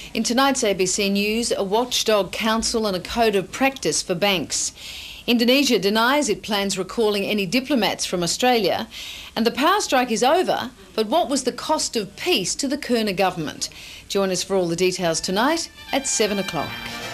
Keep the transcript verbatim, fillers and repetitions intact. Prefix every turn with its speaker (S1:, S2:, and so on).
S1: In tonight's A B C News, a watchdog council and a code of practice for banks. Indonesia denies it plans recalling any diplomats from Australia, and the power strike is over, but what was the cost of peace to the Kerner government? Join us for all the details tonight at seven o'clock.